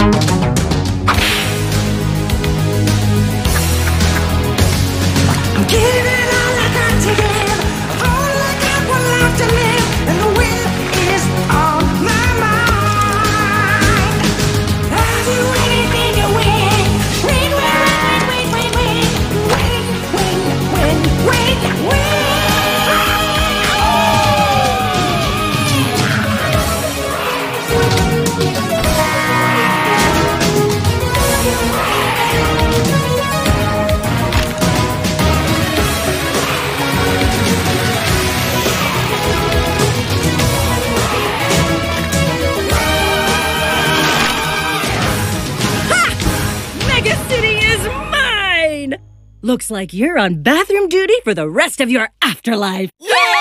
I'm giving all I got to give, all I got one life to live, and the win is on my mind. I'll do anything to win, win, win, win, win, win, win, win, win, win, win. Looks like you're on bathroom duty for the rest of your afterlife. Yeah!